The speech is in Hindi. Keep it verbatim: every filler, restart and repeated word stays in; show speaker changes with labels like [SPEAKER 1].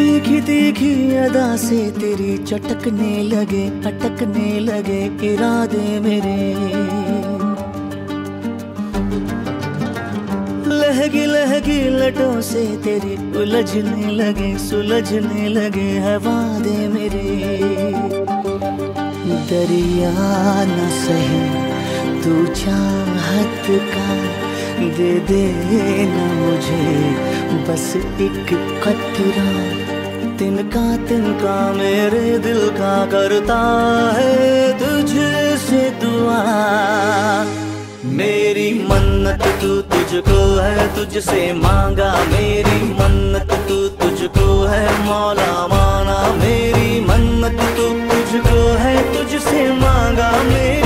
[SPEAKER 1] तीखी तीखी अदा से तेरी चटकने लगे, अटकने लगे इरादे मेरे। लहगी लहगी लटों से तेरी उलझने लगे, सुलझने लगे है वादे मेरे। दरिया न सही तू चाहत का, दे दे न मुझे बस एक कतरा। तिनका तिनका मेरे दिल का करता है तुझसे दुआ। मेरी मन्नत तू तुझको है, तुझसे मांगा मेरी मन्नत तू तुझको है मौला माना। मेरी मन्नत तू तुझको है, तुझसे मांगा मेरी